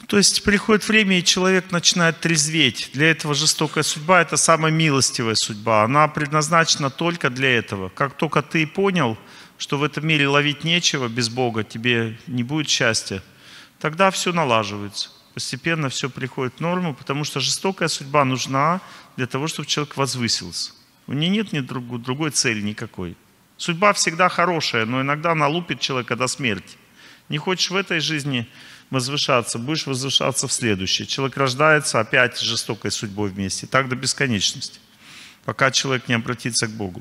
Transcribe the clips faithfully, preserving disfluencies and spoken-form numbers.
То есть приходит время, и человек начинает трезветь. Для этого жестокая судьба — это самая милостивая судьба. Она предназначена только для этого. Как только ты понял, что в этом мире ловить нечего, без Бога тебе не будет счастья, тогда все налаживается. Постепенно все приходит в норму, потому что жестокая судьба нужна для того, чтобы человек возвысился. У нее нет ни другой, другой цели никакой. Судьба всегда хорошая, но иногда она лупит человека до смерти. Не хочешь в этой жизни возвышаться, будешь возвышаться в следующей. Человек рождается опять с жестокой судьбой вместе. Так до бесконечности, пока человек не обратится к Богу.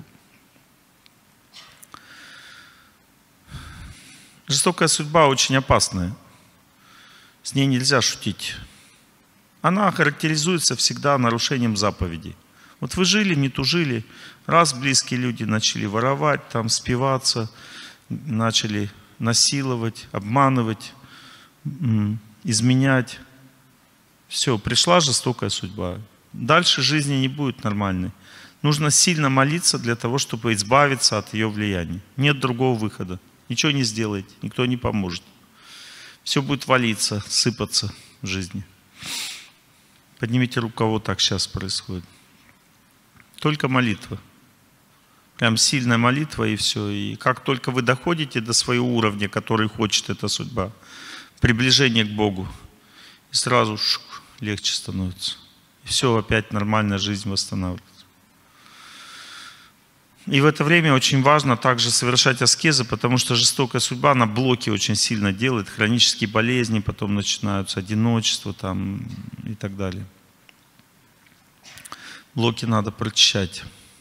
Жестокая судьба очень опасная. С ней нельзя шутить. Она характеризуется всегда нарушением заповедей. Вот вы жили, не тужили, раз близкие люди начали воровать, там спиваться, начали насиловать, обманывать, изменять. Все, пришла жестокая судьба. Дальше жизни не будет нормальной. Нужно сильно молиться для того, чтобы избавиться от ее влияния. Нет другого выхода. Ничего не сделаете, никто не поможет. Все будет валиться, сыпаться в жизни. Поднимите руку, у кого так сейчас происходит. Только молитва. Прям сильная молитва, и все. И как только вы доходите до своего уровня, который хочет эта судьба, приближение к Богу, и сразу шук, легче становится. И все, опять нормальная жизнь восстанавливается. И в это время очень важно также совершать аскезы, потому что жестокая судьба на блоке очень сильно делает. Хронические болезни потом начинаются, одиночество там и так далее. Блоки надо прочищать.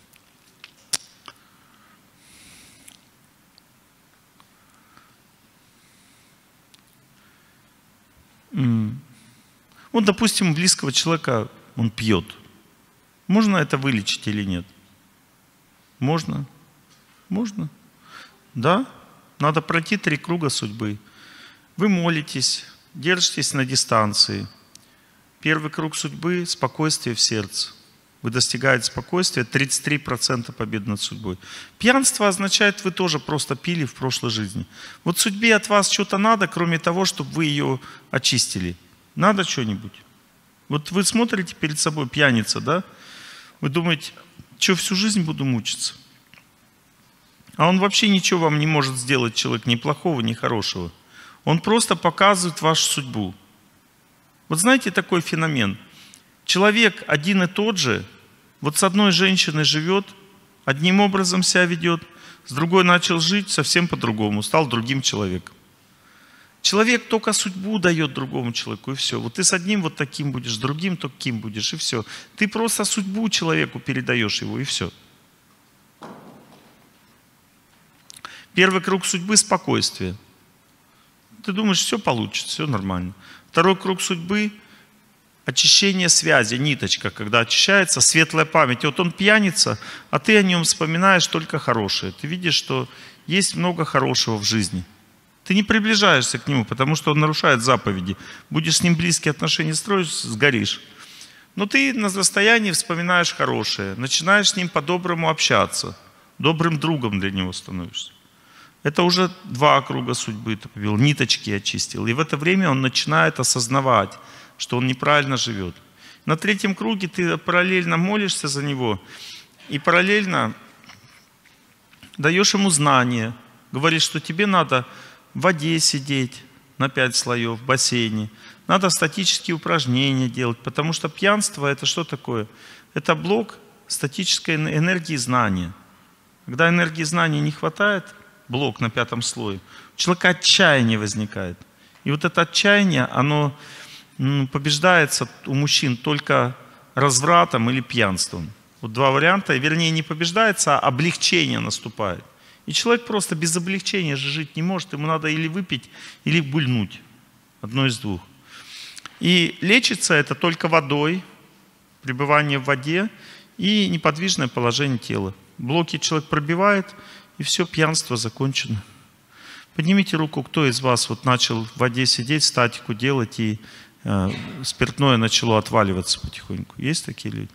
Вот, допустим, близкого человека он пьет. Можно это вылечить или нет? Можно? Можно. Да? Надо пройти три круга судьбы. Вы молитесь, держитесь на дистанции. Первый круг судьбы – спокойствие в сердце. Вы достигаете спокойствия, тридцать три процента победы над судьбой. Пьянство означает, вы тоже просто пили в прошлой жизни. Вот судьбе от вас что-то надо, кроме того, чтобы вы ее очистили. Надо что-нибудь. Вот вы смотрите перед собой, пьяница, да? Вы думаете, что всю жизнь буду мучиться? А он вообще ничего вам не может сделать, человек, ни плохого, ни хорошего. Он просто показывает вашу судьбу. Вот знаете такой феномен? Человек один и тот же, вот с одной женщиной живет, одним образом себя ведет, с другой начал жить совсем по-другому, стал другим человеком. Человек только судьбу дает другому человеку, и все. Вот ты с одним вот таким будешь, с другим таким будешь, и все. Ты просто судьбу человеку передаешь его, и все. Первый круг судьбы – спокойствие. Ты думаешь, все получится, все нормально. Второй круг судьбы – очищение связи, ниточка, когда очищается, светлая память. Вот он пьяница, а ты о нем вспоминаешь только хорошее. Ты видишь, что есть много хорошего в жизни. Ты не приближаешься к нему, потому что он нарушает заповеди. Будешь с ним близкие отношения строить, сгоришь. Но ты на расстоянии вспоминаешь хорошее, начинаешь с ним по-доброму общаться, добрым другом для него становишься. Это уже два круга судьбы ты побил, ниточки очистил. И в это время он начинает осознавать, что он неправильно живет. На третьем круге ты параллельно молишься за него и параллельно даешь ему знания. Говоришь, что тебе надо в воде сидеть на пять слоев, в бассейне. Надо статические упражнения делать, потому что пьянство — это что такое? Это блок статической энергии знания. Когда энергии знания не хватает, блок на пятом слое, у человека отчаяние возникает. И вот это отчаяние, оно побеждается у мужчин только развратом или пьянством. Вот два варианта, вернее, не побеждается, а облегчение наступает. И человек просто без облегчения же жить не может, ему надо или выпить, или гульнуть. Одно из двух. И лечится это только водой, пребывание в воде и неподвижное положение тела. Блоки человек пробивает, и все, пьянство закончено. Поднимите руку, кто из вас вот начал в воде сидеть, статику делать, и э, спиртное начало отваливаться потихоньку. Есть такие люди?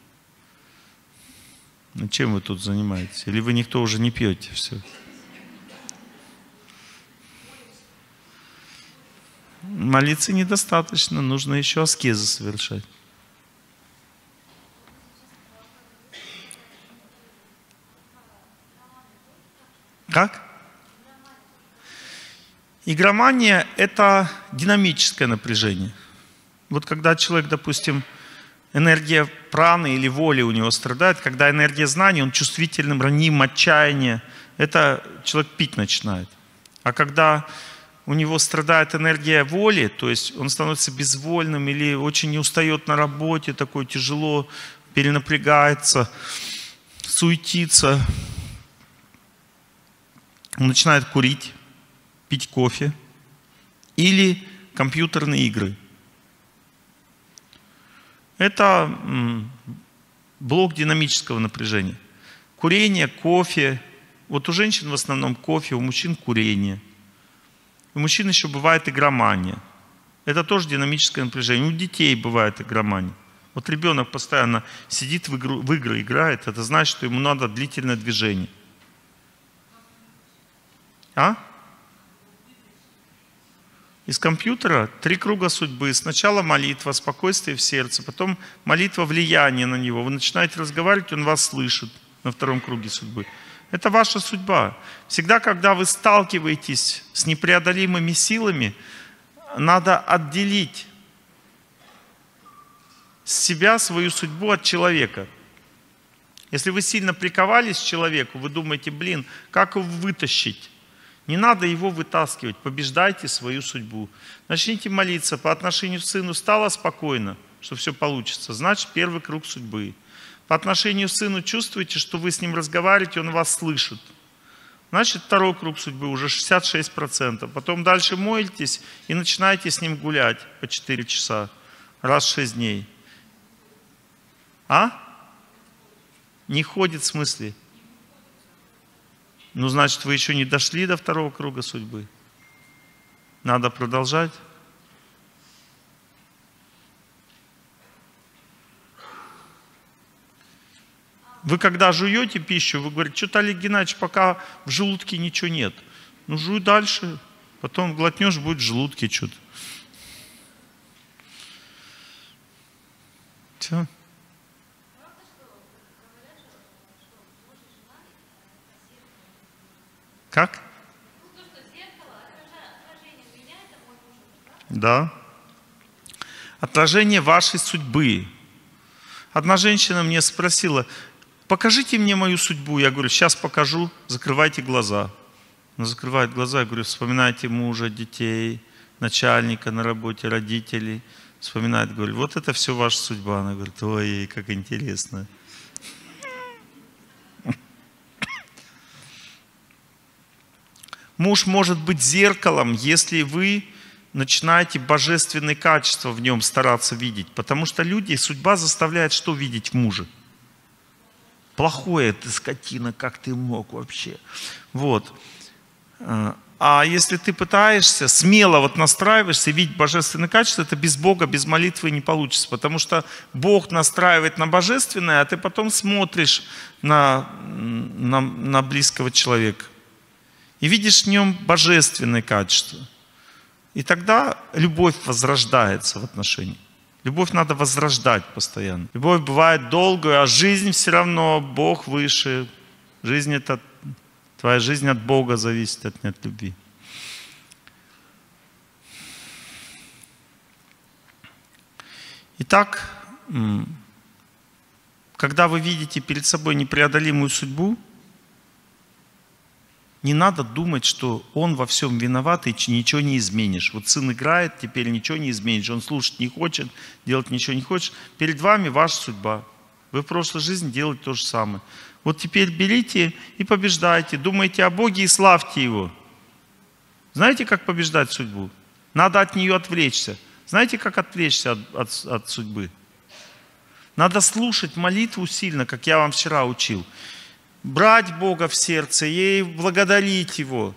Ну, чем вы тут занимаетесь? Или вы никто уже не пьете? Все. Молиться недостаточно, нужно еще аскезы совершать. Как? Игромания – это динамическое напряжение. Вот когда человек, допустим, энергия праны или воли у него страдает, когда энергия знаний, он чувствительным, раним, отчаяние, это человек пить начинает. А когда у него страдает энергия воли, то есть он становится безвольным или очень не устает на работе, такой тяжело, перенапрягается, суетится, он начинает курить, пить кофе или компьютерные игры. Это блок динамического напряжения. Курение, кофе. Вот у женщин в основном кофе, у мужчин курение. У мужчин еще бывает игромания. Это тоже динамическое напряжение. У детей бывает игромания. Вот ребенок постоянно сидит в, игру, в игры, играет. Это значит, что ему надо длительное движение. А? Из компьютера три круга судьбы. Сначала молитва, спокойствие в сердце, потом молитва, влияние на него. Вы начинаете разговаривать, он вас слышит на втором круге судьбы. Это ваша судьба. Всегда, когда вы сталкиваетесь с непреодолимыми силами, надо отделить себя, свою судьбу от человека. Если вы сильно приковались к человеку, вы думаете, блин, как его вытащить? Не надо его вытаскивать, побеждайте свою судьбу. Начните молиться по отношению к сыну, стало спокойно, что все получится. Значит, первый круг судьбы. По отношению к сыну чувствуете, что вы с ним разговариваете, он вас слышит. Значит, второй круг судьбы уже шестьдесят шесть процентов. Потом дальше молитесь и начинаете с ним гулять по четыре часа, раз в шесть дней. А? Не ходит в смысле? Ну, значит, вы еще не дошли до второго круга судьбы. Надо продолжать. Вы когда жуете пищу, вы говорите, что-то, Олег Геннадьевич, пока в желудке ничего нет. Ну, жуй дальше, потом глотнешь, будет в желудке что-то. Все. Как? Да. Отражение вашей судьбы. Одна женщина мне спросила, покажите мне мою судьбу. Я говорю, сейчас покажу, закрывайте глаза. Она закрывает глаза, я говорю, вспоминайте мужа, детей, начальника на работе, родителей. Вспоминает, говорю, вот это все ваша судьба. Она говорит, ой, как интересно. Муж может быть зеркалом, если вы начинаете божественные качества в нем стараться видеть. Потому что люди, судьба заставляет что видеть в муже? Плохое, ты скотина, как ты мог вообще? Вот. А если ты пытаешься, смело вот настраиваешься, видеть божественные качества, это без Бога, без молитвы не получится. Потому что Бог настраивает на божественное, а ты потом смотришь на, на, на близкого человека. И видишь в нем божественные качества. И тогда любовь возрождается в отношениях. Любовь надо возрождать постоянно. Любовь бывает долгая, а жизнь все равно Бог выше. Жизнь это, твоя жизнь от Бога зависит, от, не от любви. Итак, когда вы видите перед собой непреодолимую судьбу, не надо думать, что он во всем виноват и ничего не изменишь. Вот сын играет, теперь ничего не изменишь. Он слушать не хочет, делать ничего не хочет. Перед вами ваша судьба. Вы в прошлой жизни делали то же самое. Вот теперь берите и побеждайте. Думайте о Боге и славьте Его. Знаете, как побеждать судьбу? Надо от нее отвлечься. Знаете, как отвлечься от, от, от судьбы? Надо слушать молитву сильно, как я вам вчера учил. Брать Бога в сердце и благодарить Его.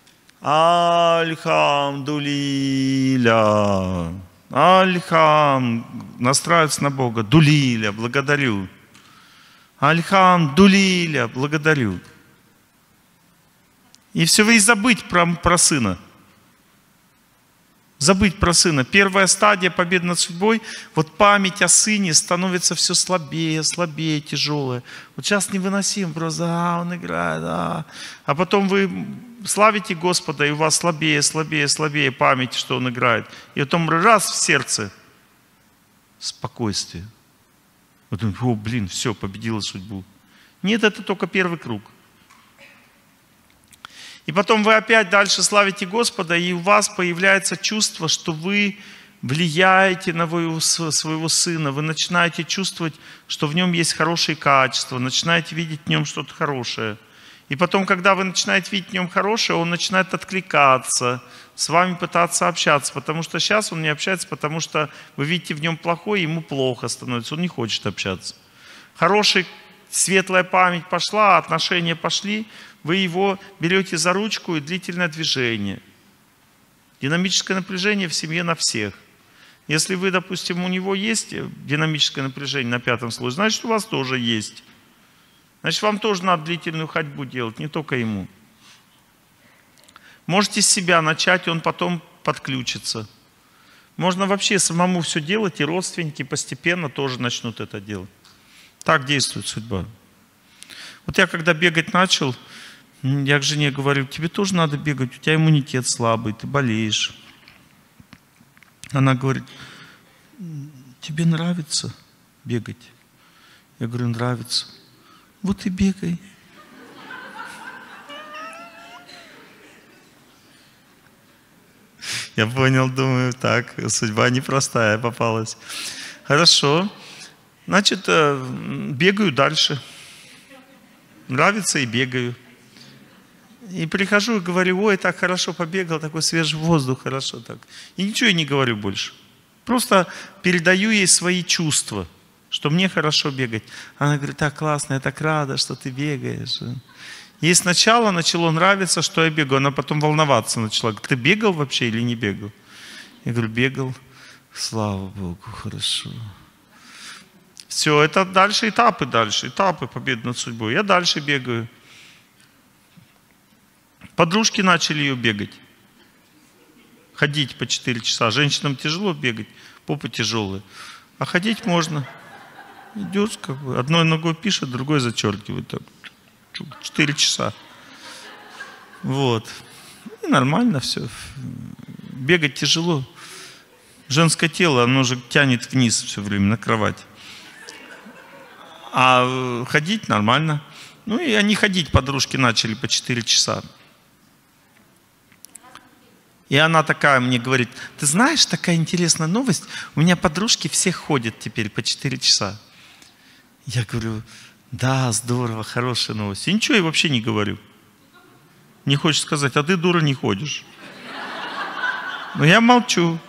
Альхамдулиля. Альхам. Настраиваться на Бога. Дулиля. Благодарю. Альхамдулиля. Благодарю. И все, и забыть про, про сына. Забыть про сына. Первая стадия победы над судьбой, вот память о сыне становится все слабее, слабее, тяжелая. Вот сейчас невыносим, просто а, он играет, а. А потом вы славите Господа, и у вас слабее, слабее, слабее память, что он играет. И потом раз в сердце спокойствие. Вот, о, блин, все, победила судьбу. Нет, это только первый круг. И потом вы опять дальше славите Господа, и у вас появляется чувство, что вы влияете на своего сына, вы начинаете чувствовать, что в нем есть хорошие качества, начинаете видеть в нем что-то хорошее. И потом, когда вы начинаете видеть в нем хорошее, он начинает откликаться, с вами пытаться общаться, потому что сейчас он не общается, потому что вы видите в нем плохое, ему плохо становится, он не хочет общаться. Хорошая, светлая память пошла, отношения пошли, вы его берете за ручку и длительное движение. Динамическое напряжение в семье на всех. Если вы, допустим, у него есть динамическое напряжение на пятом слое, значит, у вас тоже есть. Значит, вам тоже надо длительную ходьбу делать, не только ему. Можете с себя начать, он потом подключится. Можно вообще самому все делать, и родственники постепенно тоже начнут это делать. Так действует судьба. Вот я когда бегать начал, я к жене говорю, тебе тоже надо бегать, у тебя иммунитет слабый, ты болеешь. Она говорит, тебе нравится бегать? Я говорю, нравится. Вот и бегай. Я понял, думаю, так, судьба непростая попалась. Хорошо. Значит, бегаю дальше. Нравится и бегаю. И прихожу и говорю, ой, так хорошо побегал, такой свежий воздух, хорошо так. И ничего я не говорю больше. Просто передаю ей свои чувства, что мне хорошо бегать. Она говорит, так классно, я так рада, что ты бегаешь. Ей сначала начало нравиться, что я бегаю, она потом волноваться начала. Ты бегал вообще или не бегал? Я говорю, бегал. Слава Богу, хорошо. Все, это дальше этапы, дальше, этапы победы над судьбой. Я дальше бегаю. Подружки начали ее бегать. Ходить по четыре часа. Женщинам тяжело бегать, попа тяжелая. А ходить можно. Идешь, как бы, одной ногой пишет, другой зачеркивает. Так. четыре часа. Вот. И нормально все. Бегать тяжело. Женское тело, оно же тянет вниз все время на кровать. А ходить нормально. Ну и они ходить, подружки начали по четыре часа. И она такая мне говорит, ты знаешь, такая интересная новость, у меня подружки все ходят теперь по четыре часа. Я говорю, да, здорово, хорошая новость. И ничего я вообще не говорю. Не хочешь сказать, а ты, дура, не ходишь. Но я молчу.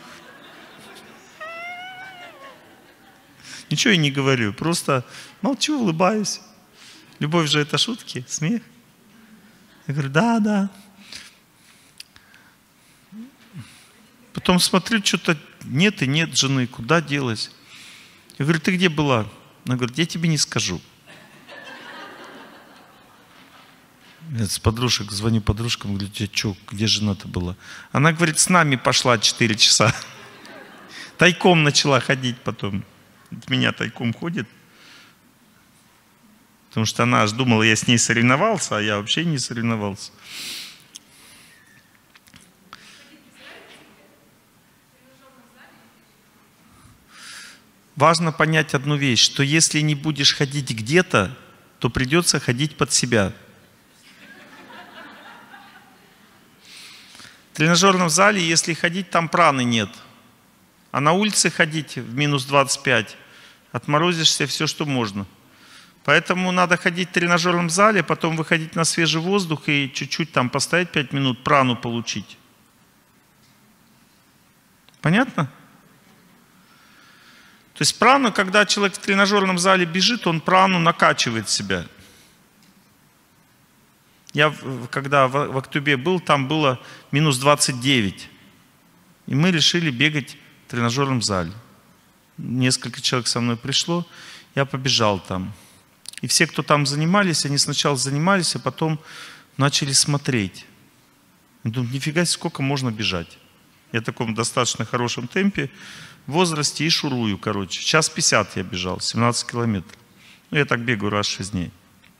Ничего я не говорю, просто молчу, улыбаюсь. Любовь же это шутки, смех. Я говорю, да, да. Потом смотрю, что-то нет и нет жены, куда делась? Я говорю, ты где была? Она говорит, я тебе не скажу. Я с подружек, звоню подружкам, говорю, тебе что, где жена-то была? Она говорит, с нами пошла четыре часа. Тайком начала ходить потом. От меня тайком ходит. Потому что она аж думала, я с ней соревновался, а я вообще не соревновался. Важно понять одну вещь, что если не будешь ходить где-то, то придется ходить под себя. В тренажерном зале, если ходить, там праны нет. А на улице ходить в минус двадцать пять, отморозишься все, что можно. Поэтому надо ходить в тренажерном зале, потом выходить на свежий воздух и чуть-чуть там постоять пять минут, прану получить. Понятно? То есть прану, когда человек в тренажерном зале бежит, он прану накачивает себя. Я, когда в Актубе был, там было минус двадцать девять. И мы решили бегать в тренажерном зале. Несколько человек со мной пришло, я побежал там. И все, кто там занимались, они сначала занимались, а потом начали смотреть. Я думаю, нифига себе, сколько можно бежать. Я в таком достаточно хорошем темпе в возрасте и шурую, короче. Час пятьдесят я бежал, семнадцать километров. Ну, я так бегаю раз в шесть дней.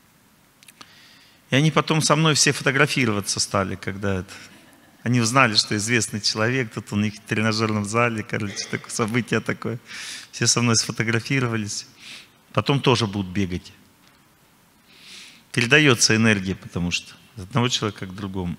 И они потом со мной все фотографироваться стали, когда это... Они узнали, что известный человек, тут у них в тренажерном зале, короче, такое событие такое. Все со мной сфотографировались. Потом тоже будут бегать. Передается энергия, потому что от одного человека к другому.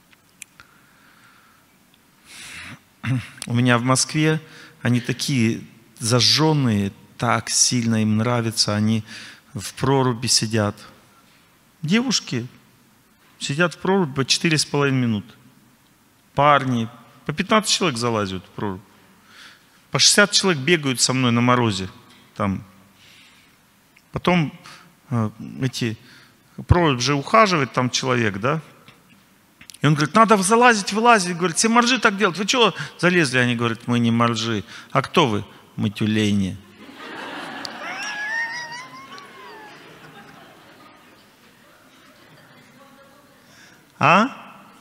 У меня в Москве они такие зажженные, так сильно им нравится, они в проруби сидят. Девушки сидят в проруби по четыре с половиной минуты. Парни, по пятнадцать человек залазят в прорубь. По шестьдесят человек бегают со мной на морозе. Там. Потом э, эти, прорубь же ухаживает там человек, да? И он говорит, надо залазить, вылазить. Говорит, все моржи так делают. Вы что залезли? Они говорят, мы не моржи. А кто вы? Мы тюлени. А?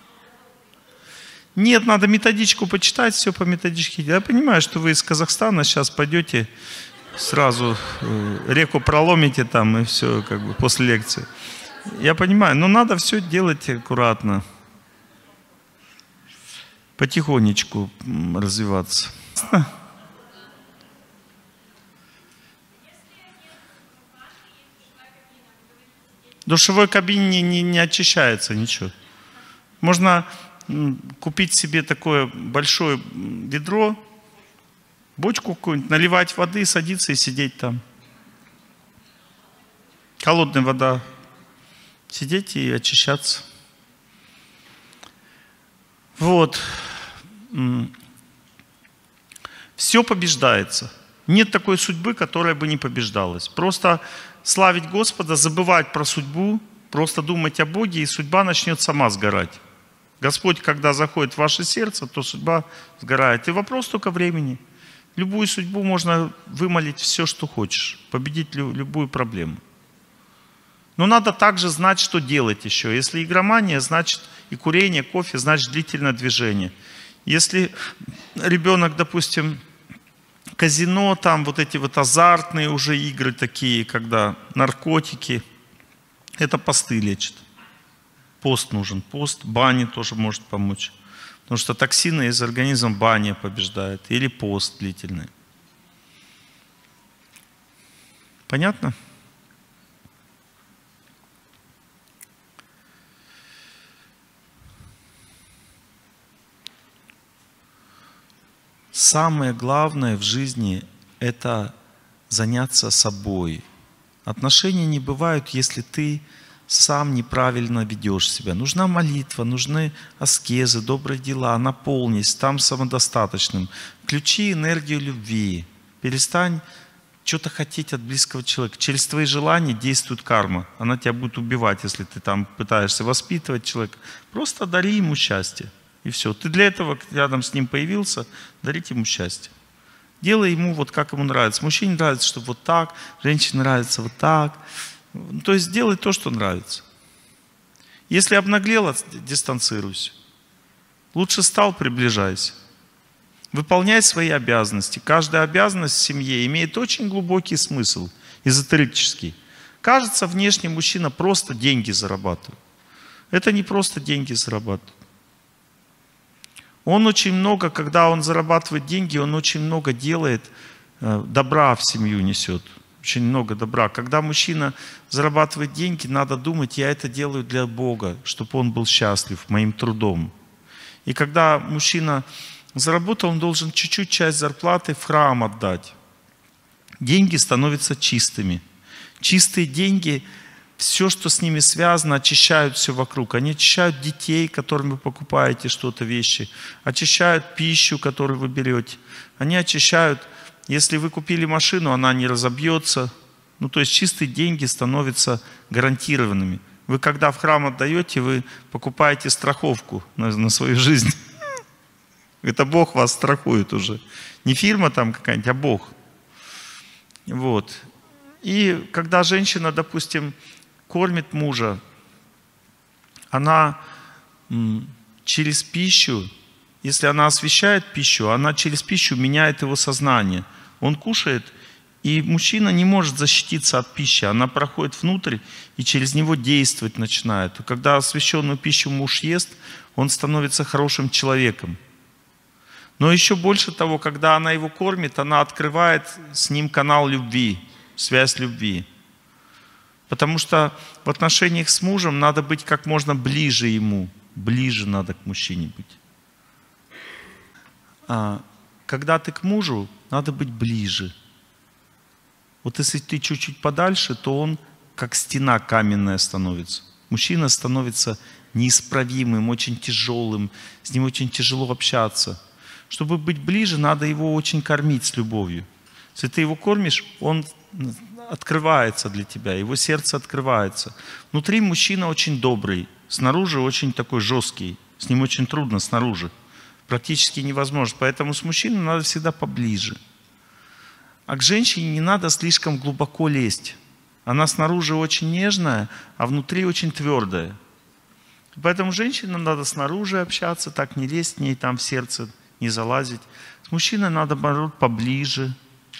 Нет, надо методичку почитать, все по методичке. Я понимаю, что вы из Казахстана сейчас пойдете, сразу э, реку проломите там и все, как бы, после лекции. Я понимаю, но надо все делать аккуратно. Потихонечку развиваться. В душевой кабине не, не, не очищается ничего. Можно купить себе такое большое ведро, бочку какую-нибудь, наливать воды, садиться и сидеть там. Холодная вода. Сидеть и очищаться. Вот. Все побеждается. Нет такой судьбы, которая бы не побеждалась. Просто славить Господа, забывать про судьбу, просто думать о Боге, и судьба начнет сама сгорать. Господь, когда заходит в ваше сердце, то судьба сгорает. И вопрос только времени. Любую судьбу можно вымолить все, что хочешь. Победить любую проблему. Но надо также знать, что делать еще. Если игромания, значит и курение, кофе, значит длительное движение. Если ребенок, допустим, казино, там вот эти вот азартные уже игры такие, когда наркотики, это посты лечат. Пост нужен. Пост, баня тоже может помочь. Потому что токсины из организма баня побеждает. Или пост длительный. Понятно? Самое главное в жизни – это заняться собой. Отношения не бывают, если ты сам неправильно ведешь себя. Нужна молитва, нужны аскезы, добрые дела, наполнись, там самодостаточным. Включи энергию любви. Перестань что-то хотеть от близкого человека. Через твои желания действует карма. Она тебя будет убивать, если ты там пытаешься воспитывать человека. Просто дари ему счастье. И все. Ты для этого рядом с ним появился, дарите ему счастье. Делай ему вот как ему нравится. Мужчине нравится, чтобы вот так, женщине нравится вот так. То есть делай то, что нравится. Если обнаглел, дистанцируйся. Лучше стал, приближайся. Выполняй свои обязанности. Каждая обязанность в семье имеет очень глубокий смысл, эзотерический. Кажется, внешне мужчина просто деньги зарабатывает. Это не просто деньги зарабатывает. Он очень много, когда он зарабатывает деньги, он очень много делает, добра в семью несет. Очень много добра. Когда мужчина зарабатывает деньги, надо думать, я это делаю для Бога, чтобы он был счастлив моим трудом. И когда мужчина заработал, он должен чуть-чуть часть зарплаты в храм отдать. Деньги становятся чистыми. Чистые деньги, все, что с ними связано, очищают все вокруг. Они очищают детей, которым вы покупаете что-то, вещи. Очищают пищу, которую вы берете. Они очищают, если вы купили машину, она не разобьется. Ну, то есть чистые деньги становятся гарантированными. Вы когда в храм отдаете, вы покупаете страховку на, на свою жизнь. Это Бог вас страхует уже. Не фирма там какая-нибудь, а Бог. Вот. И когда женщина, допустим, кормит мужа, она через пищу если она освещает пищу, она через пищу меняет его сознание. Он кушает, и мужчина не может защититься от пищи. Она проходит внутрь и через него действовать начинает. И когда освященную пищу муж ест, он становится хорошим человеком. Но еще больше того, когда она его кормит, она открывает с ним канал любви, связь любви. Потому что в отношениях с мужем надо быть как можно ближе ему. Ближе надо к мужчине быть. А когда ты к мужу, надо быть ближе. Вот если ты чуть-чуть подальше, то он как стена каменная становится. Мужчина становится неисправимым, очень тяжелым, с ним очень тяжело общаться. Чтобы быть ближе, надо его очень кормить с любовью. Если ты его кормишь, он открывается для тебя, его сердце открывается. Внутри мужчина очень добрый, снаружи очень такой жесткий, с ним очень трудно снаружи. Практически невозможно. Поэтому с мужчиной надо всегда поближе. А к женщине не надо слишком глубоко лезть. Она снаружи очень нежная, а внутри очень твердая. Поэтому женщине надо снаружи общаться, так не лезть к ней там в сердце, не залазить. С мужчиной надо, наоборот, поближе.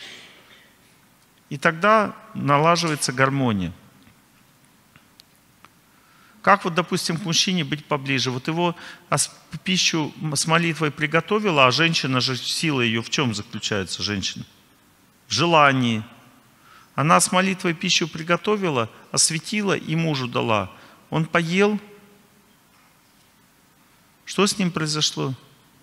И тогда налаживается гармония. Как вот, допустим, к мужчине быть поближе? Вот его пищу с молитвой приготовила, а женщина же, сила ее в чем заключается, женщина? В желании. Она с молитвой пищу приготовила, осветила и мужу дала. Он поел. Что с ним произошло?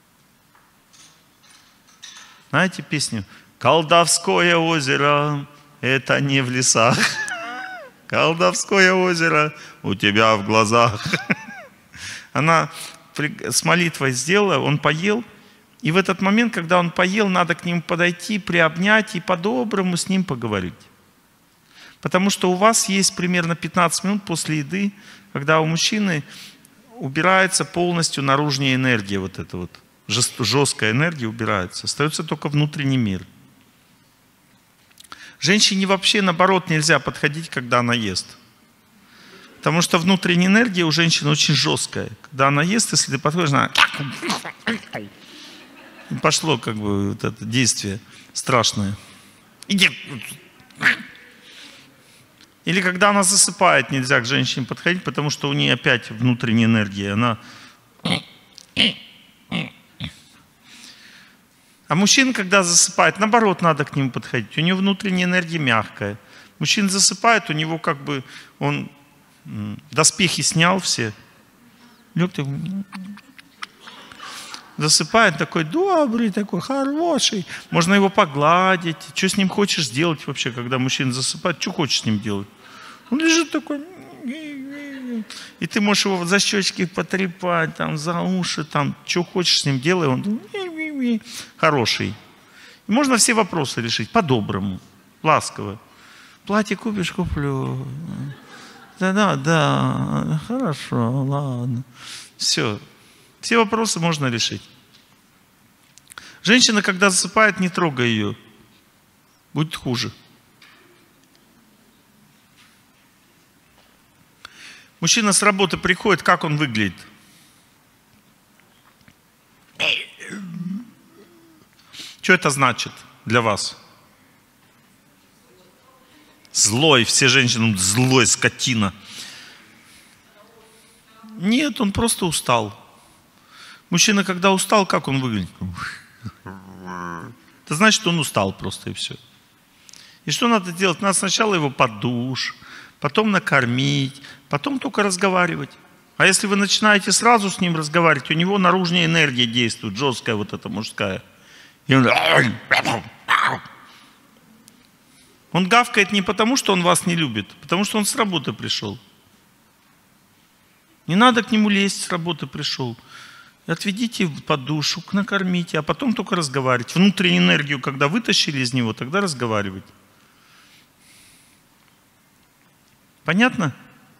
Знаете песню? «Колдовское озеро, это не в лесах. Колдовское озеро у тебя в глазах». Она с молитвой сделала, он поел. И в этот момент, когда он поел, надо к нему подойти, приобнять и по-доброму с ним поговорить. Потому что у вас есть примерно пятнадцать минут после еды, когда у мужчины убирается полностью наружная энергия, вот эта вот жесткая энергия убирается. Остается только внутренний мир. Женщине вообще, наоборот, нельзя подходить, когда она ест. Потому что внутренняя энергия у женщины очень жесткая. Когда она ест, если ты подходишь, она... И пошло как бы вот это действие страшное. Иди. Или когда она засыпает, нельзя к женщине подходить, потому что у нее опять внутренняя энергия. Она... А мужчина, когда засыпает, наоборот, надо к нему подходить. У него внутренняя энергия мягкая. Мужчина засыпает, у него как бы он доспехи снял все. Лег такой, засыпает, такой добрый, такой хороший. Можно его погладить. Что с ним хочешь сделать вообще, когда мужчина засыпает? Что хочешь с ним делать? Он лежит такой... И ты можешь его за щечки потрепать, там, за уши, там, что хочешь с ним делай, он хороший. И можно все вопросы решить по-доброму, ласково. Платье купишь? Куплю. Да-да, да, хорошо, ладно. Все. Все вопросы можно решить. Женщина, когда засыпает, не трогай ее. Будет хуже. Мужчина с работы приходит, как он выглядит? Что это значит для вас? Злой, все женщины, злой, скотина. Нет, он просто устал. Мужчина, когда устал, как он выглядит? Это значит, он устал просто и все. И что надо делать? Надо сначала его под душ, потом накормить, потом только разговаривать. А если вы начинаете сразу с ним разговаривать, у него наружная энергия действует, жесткая вот эта мужская. И он... он гавкает не потому, что он вас не любит, потому что он с работы пришел. Не надо к нему лезть, с работы пришел. Отведите под душу, накормите, а потом только разговаривать. Внутреннюю энергию, когда вытащили из него, тогда разговаривать. Понятно?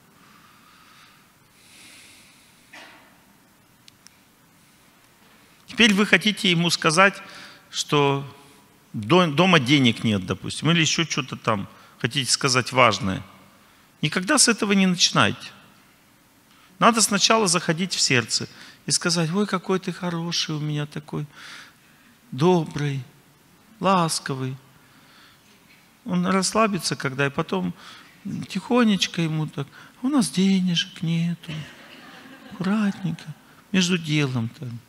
Теперь вы хотите ему сказать, что дома денег нет, допустим, или еще что-то там, хотите сказать важное. Никогда с этого не начинайте. Надо сначала заходить в сердце и сказать: ой, какой ты хороший у меня такой, добрый, ласковый. Он расслабится когда, и потом тихонечко ему так: у нас денежек нету, аккуратненько, между делом там.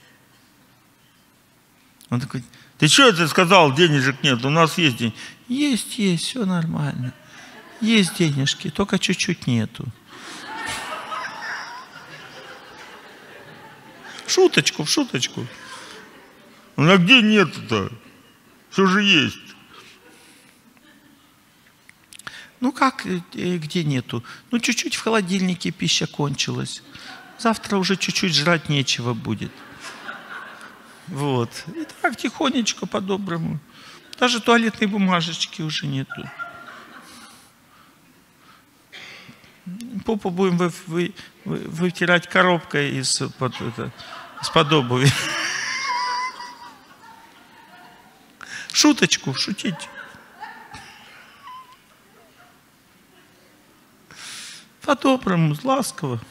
Он такой: ты что это сказал, денежек нет, у нас есть деньги. Есть, есть, все нормально. Есть денежки, только чуть-чуть нету. В шуточку, в шуточку. Ну а где нету-то? Все же есть. Ну как, где нету? Ну чуть-чуть в холодильнике пища кончилась. Завтра уже чуть-чуть жрать нечего будет. Вот. И так тихонечко, по-доброму. Даже туалетной бумажечки уже нету. Попу будем вы, вы, вы, вытирать коробкой из-под из-под обуви. Шуточку, шутить. По-доброму, ласково.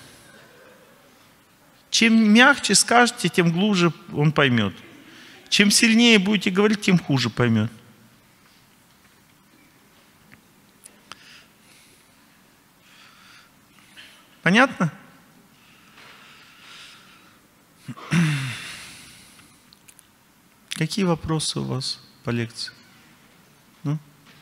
Чем мягче скажете, тем глубже он поймет. Чем сильнее будете говорить, тем хуже поймет. Понятно? Какие вопросы у вас по лекции? Ну?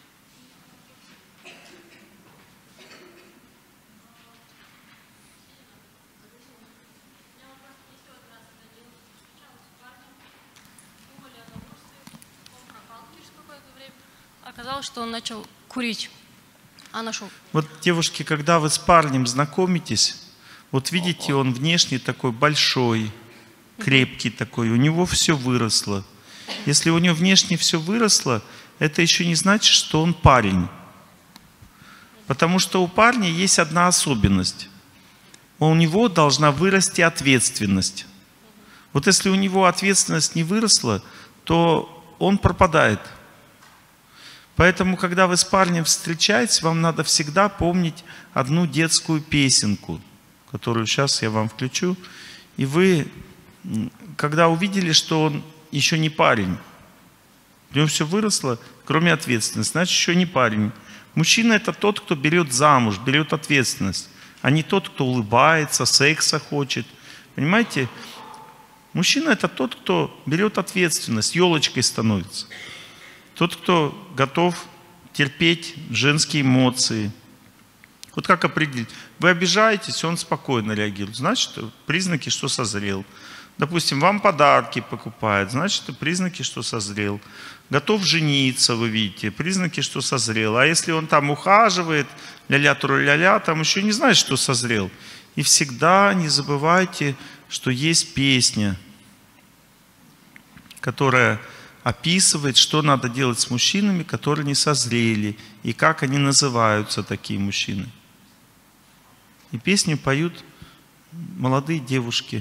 Оказалось, что он начал курить. А нашел. Вот, девушки, когда вы с парнем знакомитесь, вот видите, он внешне такой большой, крепкий такой, у него все выросло. Если у него внешне все выросло, это еще не значит, что он парень. Потому что у парня есть одна особенность. У него должна вырасти ответственность. Вот если у него ответственность не выросла, то он пропадает. Поэтому, когда вы с парнем встречаетесь, вам надо всегда помнить одну детскую песенку, которую сейчас я вам включу. И вы, когда увидели, что он еще не парень, у него все выросло, кроме ответственности, значит, еще не парень. Мужчина — это тот, кто берет замуж, берет ответственность, а не тот, кто улыбается, секса хочет. Понимаете? Мужчина — это тот, кто берет ответственность, елочкой становится. Тот, кто готов терпеть женские эмоции. Вот как определить? Вы обижаетесь, он спокойно реагирует. Значит, признаки, что созрел. Допустим, вам подарки покупает. Значит, признаки, что созрел. Готов жениться, вы видите. Признаки, что созрел. А если он там ухаживает, ля-ля-тру-ля-ля, там еще не знает, что созрел. И всегда не забывайте, что есть песня, которая описывает, что надо делать с мужчинами, которые не созрели, и как они называются, такие мужчины. И песню поют молодые девушки.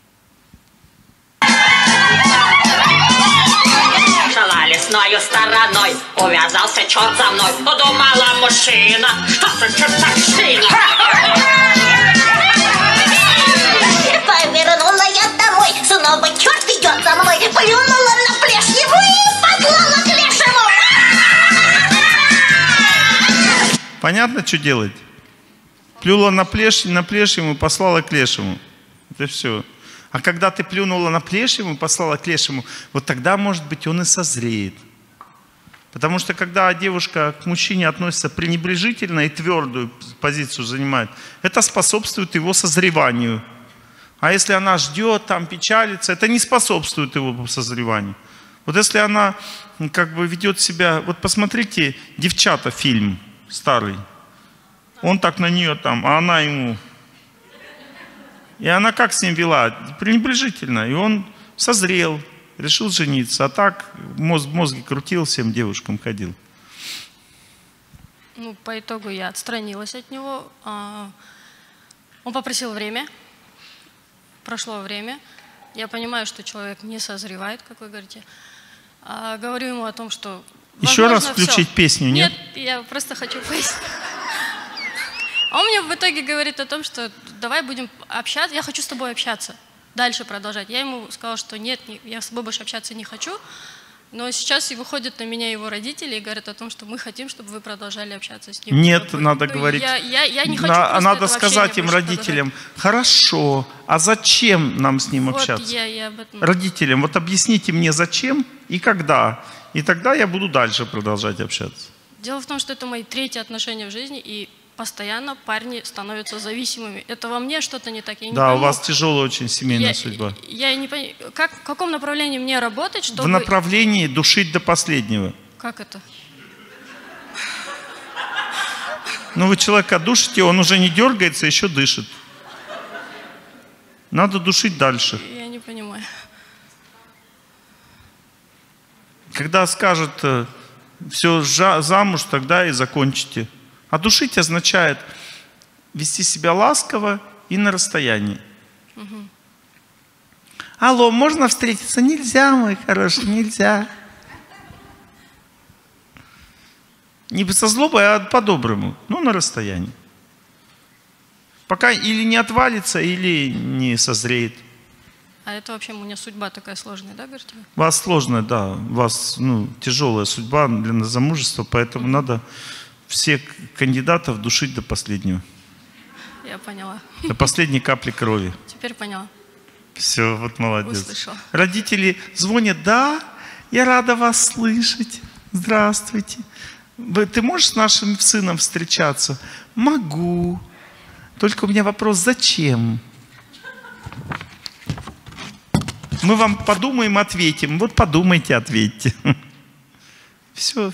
Шла лесною стороной, увязался черт за мной. Подумала мужчина, что за чертовщина. Повернула я домой, снова черт идет за мной. Плюнула на плешневу и послала к лешему. Понятно, что делать? Плюнула на плешь, на плешему и послала к лешему. Это все. А когда ты плюнула на плешему и послала к лешему, вот тогда, может быть, он и созреет. Потому что когда девушка к мужчине относится пренебрежительно и твердую позицию занимает, это способствует его созреванию. А если она ждет, там печалится, это не способствует его созреванию. Вот если она как бы ведет себя... Вот посмотрите, «Девчата» фильм старый. Он так на нее там, а она ему... И она как с ним вела? Пренебрежительно. И он созрел, решил жениться. А так мозг, мозги крутил, всем девушкам ходил. Ну, по итогу я отстранилась от него. Он попросил время. Прошло время. Я понимаю, что человек не созревает, как вы говорите. А говорю ему о том, что... Еще раз включить все. Песню, нет? Нет, я просто хочу пояснить. А он мне в итоге говорит о том, что давай будем общаться, я хочу с тобой общаться. дальше продолжать. Я ему сказала, что нет, я с тобой больше общаться не хочу. Но сейчас и выходят на меня его родители и говорят о том, что мы хотим, чтобы вы продолжали общаться с ним. Нет, ну, надо ну, говорить. Я, я, я не хочу на, надо это сказать им, родителям, хорошо, а зачем нам с ним вот общаться? Я, я об этом... Родителям, вот объясните мне, зачем и когда. И тогда я буду дальше продолжать общаться. Дело в том, что это мои третьи отношения в жизни, и постоянно парни становятся зависимыми. Это во мне что-то не так. Я не да, пойму. У вас тяжелая очень семейная я, судьба. Я, я не понимаю, как, в каком направлении мне работать, чтобы... В направлении душить до последнего. Как это? Ну, вы человека душите, он уже не дергается, еще дышит. Надо душить дальше. Я не понимаю. Когда скажет, все, замуж, тогда и закончите. А душить означает вести себя ласково и на расстоянии. Угу. Алло, можно встретиться? Нельзя, мой хороший, нельзя. Не со злобой, а по-доброму, но на расстоянии. Пока или не отвалится, или не созреет. А это вообще у меня судьба такая сложная, да, говорите? У вас сложная, да. У вас ну, тяжелая судьба для замужества, поэтому надо всех кандидатов душить до последнего. Я поняла. До последней капли крови. Теперь поняла. Все, вот молодец. Услышала. Родители звонят, да, я рада вас слышать. Здравствуйте. Ты можешь с нашим сыном встречаться? Могу. Только у меня вопрос, зачем? Мы вам подумаем, ответим. Вот подумайте, ответьте. Все.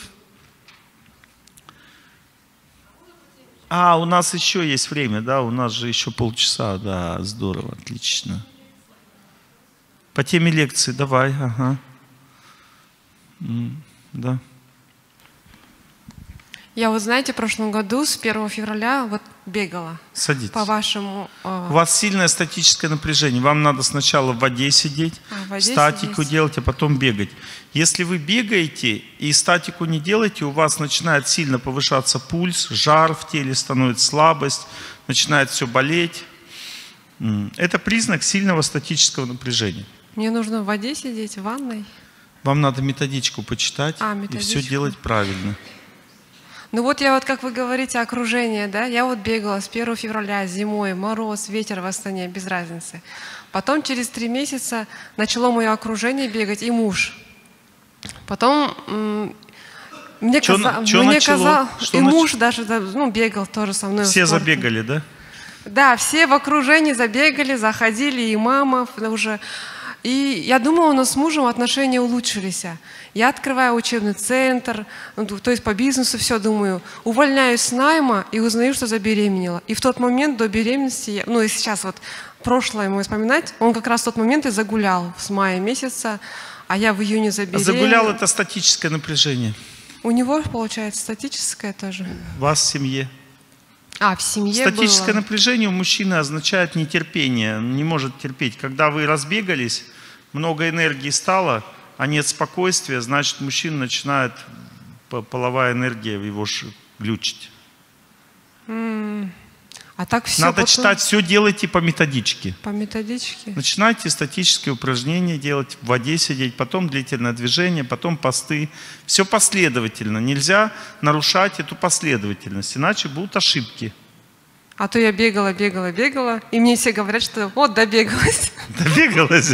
А, у нас еще есть время, да? У нас же еще полчаса, да, здорово, отлично. По теме лекции давай, ага. Да. Я вот, знаете, в прошлом году с первого февраля вот бегала. Садитесь. По вашему... Э... У вас сильное статическое напряжение. Вам надо сначала в воде сидеть, а, в воде статику сидеть. делать, а потом бегать. Если вы бегаете и статику не делаете, у вас начинает сильно повышаться пульс, жар в теле становится, слабость, начинает все болеть. Это признак сильного статического напряжения. Мне нужно в воде сидеть, в ванной? Вам надо методичку почитать а, и все делать правильно. Ну вот я вот, как вы говорите, окружение, да, я вот бегала с первого февраля, зимой, мороз, ветер в Астане, без разницы. Потом через три месяца начало мое окружение бегать и муж. Потом м- мне казалось, мне казалось, и нач... муж даже ну, бегал тоже со мной. Все забегали, да? Да, все в окружении забегали, заходили, и мама уже... И я думала, у нас с мужем отношения улучшились. Я открываю учебный центр, ну, то есть по бизнесу все думаю. Увольняюсь с найма и узнаю, что забеременела. И в тот момент до беременности, я, ну и сейчас вот прошлое ему вспоминать, он как раз в тот момент и загулял с мая месяца, а я в июне забеременела. Загулял — это статическое напряжение. У него, получается, статическое тоже? У вас в семье. А, в семье Статическое было. напряжение у мужчины означает нетерпение, не может терпеть. Когда вы разбегались, много энергии стало, а нет спокойствия, значит, мужчина начинает половая энергия в его глючить. Mm. А так все Надо потом... читать, все делайте по методичке. По методичке? Начинайте статические упражнения делать, в воде сидеть, потом длительное движение, потом посты. Все последовательно. Нельзя нарушать эту последовательность, иначе будут ошибки. А то я бегала, бегала, бегала, и мне все говорят, что вот добегалась. Добегалась?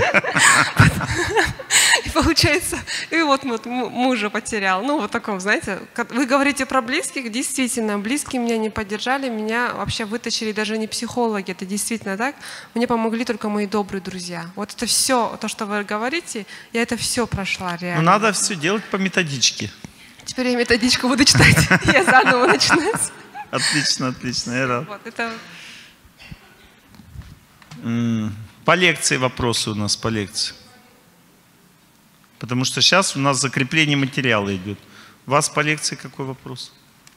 И получается, и вот мужа потерял. Ну, вот таком, знаете, вы говорите про близких, действительно, близкие меня не поддержали, меня вообще вытащили даже не психологи, это действительно так. Мне помогли только мои добрые друзья. Вот это все, то, что вы говорите, я это все прошла реально. Но надо все делать по методичке. Теперь я методичку буду читать, я заново начинать. Отлично, отлично, я рад. Вот, это... По лекции вопросы у нас, по лекции. Потому что сейчас у нас закрепление материала идет. У вас по лекции какой вопрос?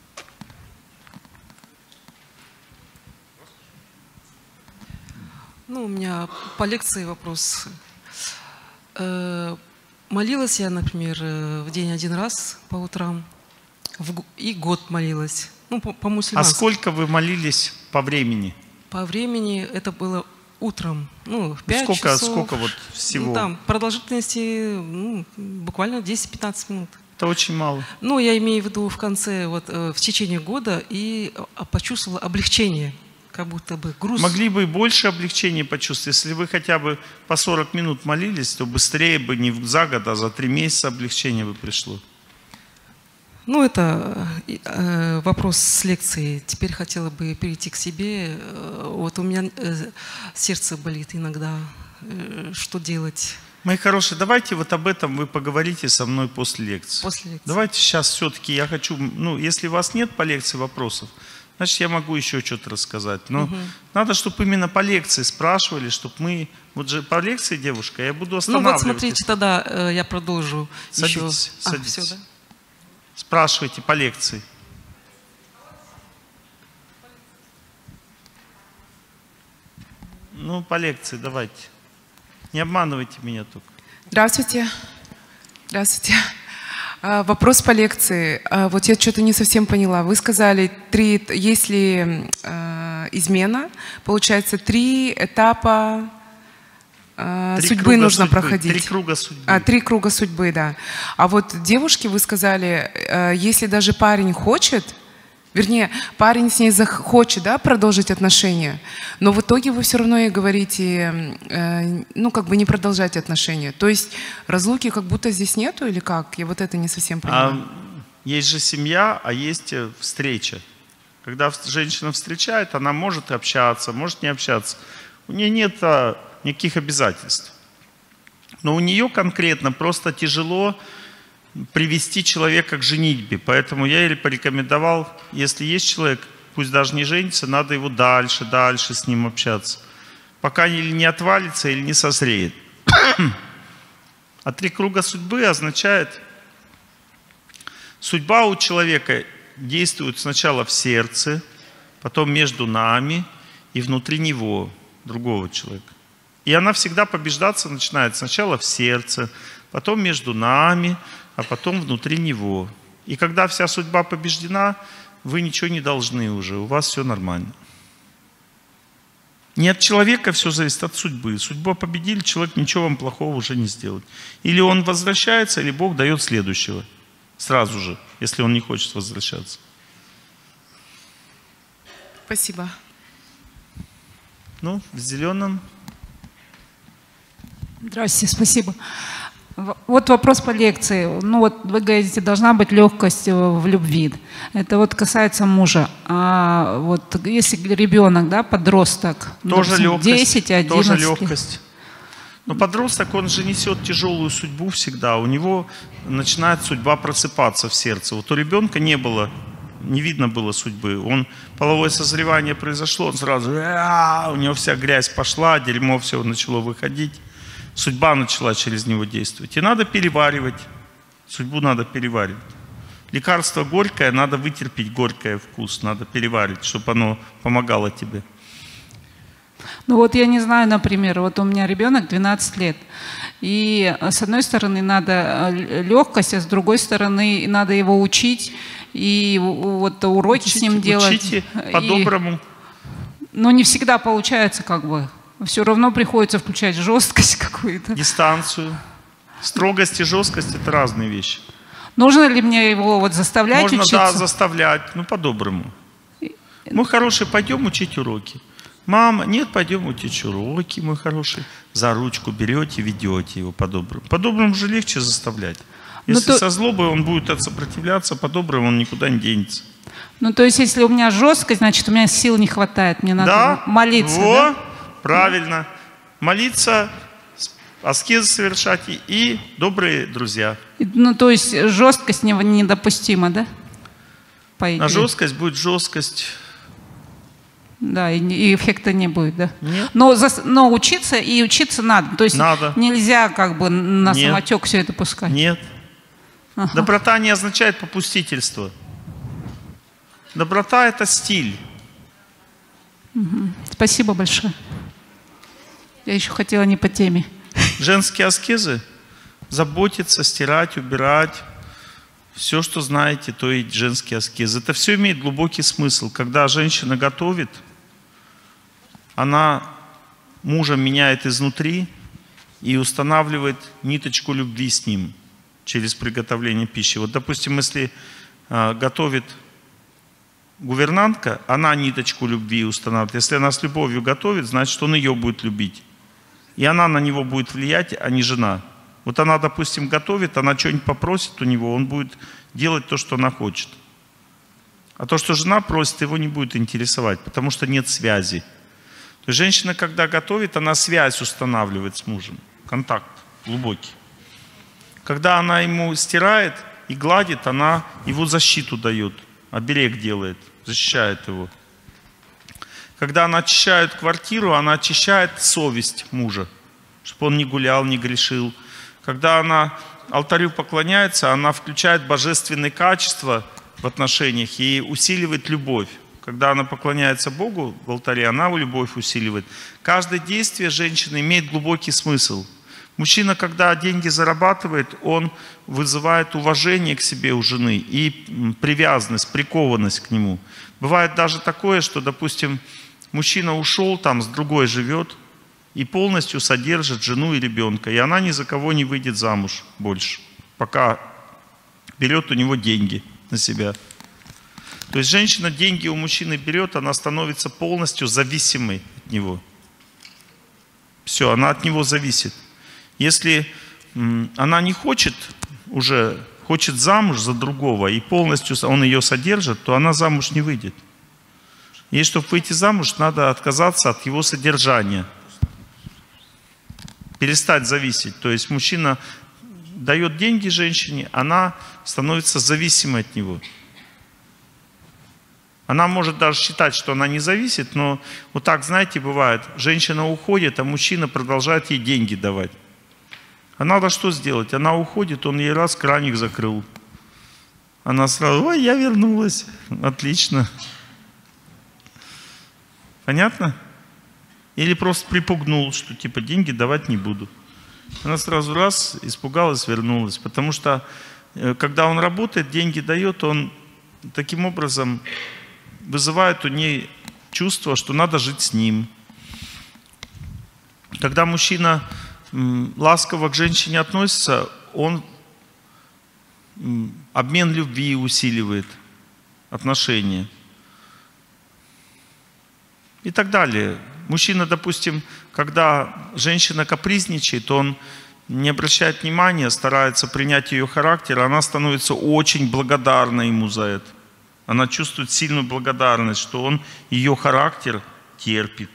Ну, у меня по лекции вопрос. Э, молилась я, например, в день один раз по утрам, в, и год молилась. Ну, по, по А сколько вы молились по времени? По времени это было утром, ну, в пять Сколько, часов. сколько вот всего? Ну, там, продолжительности ну, буквально десять-пятнадцать минут. Это очень мало. Ну, я имею в виду в конце, вот, э, в течение года, и а, почувствовала облегчение, как будто бы груз. Могли бы и больше облегчения почувствовать. Если вы хотя бы по сорок минут молились, то быстрее бы не за год, а за три месяца облегчение бы пришло. Ну, это э, вопрос с лекции. Теперь хотела бы перейти к себе. Э, вот у меня э, сердце болит иногда. Э, что делать? Мои хорошие, давайте вот об этом вы поговорите со мной после лекции. После лекции. Давайте сейчас все-таки я хочу, ну, если у вас нет по лекции вопросов, значит, я могу еще что-то рассказать. Но угу. надо, чтобы именно по лекции спрашивали, чтобы мы... Вот же по лекции, девушка, я буду останавливать. Ну вот смотрите, тогда э, я продолжу. Садитесь, еще. садитесь. А, все, да? Спрашивайте по лекции. Ну, по лекции давайте. Не обманывайте меня только. Здравствуйте. Здравствуйте. А, вопрос по лекции. А, вот я что-то не совсем поняла. Вы сказали, три, если а, измена, получается, три этапа а, три судьбы нужно судьбы, проходить. Три круга судьбы. А, три круга судьбы, да. А вот девушке вы сказали, а, если даже парень хочет, вернее, парень с ней захочет, да, продолжить отношения, но в итоге вы все равно ей говорите, э, ну, как бы не продолжать отношения. То есть разлуки как будто здесь нету или как? Я вот это не совсем понимаю. А, есть же семья, а есть встреча. Когда женщина встречает, она может общаться, может не общаться. У нее нет а, никаких обязательств. Но у нее конкретно просто тяжело привести человека к женитьбе. Поэтому я ей порекомендовал, если есть человек, пусть даже не женится, надо его дальше, дальше с ним общаться. Пока или не отвалится, или не созреет. А три круга судьбы означает, судьба у человека действует сначала в сердце, потом между нами и внутри него, другого человека. И она всегда побеждаться начинает сначала в сердце, потом между нами, а потом внутри него. И когда вся судьба побеждена, вы ничего не должны уже, у вас все нормально. Не от человека все зависит, от судьбы. Судьбу победили, человек ничего вам плохого уже не сделает. Или он возвращается, или Бог дает следующего. Сразу же, если он не хочет возвращаться. Спасибо. Ну, в зеленом. Здравствуйте, спасибо. Вот вопрос по лекции. Ну вот вы говорите, должна быть легкость в любви. Это вот касается мужа. А вот если ребенок, да, подросток, тоже допустим, легкость, десять одиннадцать. тоже легкость. Но подросток, он же несет тяжелую судьбу всегда. У него начинает судьба просыпаться в сердце. Вот у ребенка не было, не видно было судьбы. Он, половое созревание произошло, он сразу, у него вся грязь пошла, дерьмо все начало выходить. Судьба начала через него действовать. И надо переваривать. Судьбу надо переваривать. Лекарство горькое, надо вытерпеть горькое вкус. Надо переварить, чтобы оно помогало тебе. Ну вот я не знаю, например, вот у меня ребенок двенадцать лет. И с одной стороны надо легкость, а с другой стороны надо его учить. И вот уроки Учите, с ним делать. Учите по-доброму. Но не всегда получается как бы. Все равно приходится включать жесткость какую-то. Дистанцию. Строгость и жесткость – это разные вещи. Нужно ли мне его вот заставлять Можно, учиться? да, заставлять, ну по-доброму. Мой хороший, пойдем учить уроки. Мама, нет, пойдем учить уроки, мой хороший. За ручку берете, ведете его по-доброму. По-доброму же легче заставлять. Если то... со злобой он будет сопротивляться, по-доброму он никуда не денется. Ну то есть если у меня жесткость, значит у меня сил не хватает, мне надо да? молиться. Во, да? Правильно. Молиться, аскезы совершать и, и добрые друзья. Ну, то есть жесткость не, недопустима, да? На жесткость будет жесткость. Да, и, и эффекта не будет, да? Нет. Но, за, но учиться и учиться надо. То есть надо. Нельзя как бы на Нет. самотек все это пускать. Нет. Ага. Доброта не означает попустительство. Доброта – это стиль. Угу. Спасибо большое. Я еще хотела не по теме. Женские аскезы – заботиться, стирать, убирать. Все, что знаете, то и женские аскезы. Это все имеет глубокий смысл. Когда женщина готовит, она мужа меняет изнутри и устанавливает ниточку любви с ним через приготовление пищи. Вот, допустим, если э, готовит гувернантка, она ниточку любви устанавливает. Если она с любовью готовит, значит, он ее будет любить. И она на него будет влиять, а не жена. Вот она, допустим, готовит, она что-нибудь попросит у него, он будет делать то, что она хочет. А то, что жена просит, его не будет интересовать, потому что нет связи. То есть женщина, когда готовит, она связь устанавливает с мужем. Контакт глубокий. Когда она ему стирает и гладит, она его защиту дает, оберег делает, защищает его. Когда она очищает квартиру, она очищает совесть мужа, чтобы он не гулял, не грешил. Когда она алтарю поклоняется, она включает божественные качества в отношениях и усиливает любовь. Когда она поклоняется Богу в алтаре, она любовь усиливает. Каждое действие женщины имеет глубокий смысл. Мужчина, когда деньги зарабатывает, он вызывает уважение к себе у жены и привязанность, прикованность к нему. Бывает даже такое, что, допустим, мужчина ушел, там с другой живет и полностью содержит жену и ребенка. И она ни за кого не выйдет замуж больше, пока берет у него деньги на себя. То есть женщина деньги у мужчины берет, она становится полностью зависимой от него. Все, она от него зависит. Если м, она не хочет уже, хочет замуж за другого, и полностью он ее содержит, то она замуж не выйдет. И чтобы выйти замуж, надо отказаться от его содержания. Перестать зависеть. То есть мужчина дает деньги женщине, она становится зависимой от него. Она может даже считать, что она не зависит, но вот так, знаете, бывает. Женщина уходит, а мужчина продолжает ей деньги давать. А надо что сделать? Она уходит, он ей раз краник закрыл. Она сразу: ой, я вернулась. Отлично. Понятно? Или просто припугнул, что типа деньги давать не буду. Она сразу раз испугалась, вернулась. Потому что когда он работает, деньги дает, он таким образом вызывает у нее чувство, что надо жить с ним. Когда мужчина ласково к женщине относится, он обмен любви усиливает, отношения. И так далее. Мужчина, допустим, когда женщина капризничает, он не обращает внимания, старается принять ее характер, она становится очень благодарна ему за это. Она чувствует сильную благодарность, что он ее характер терпит.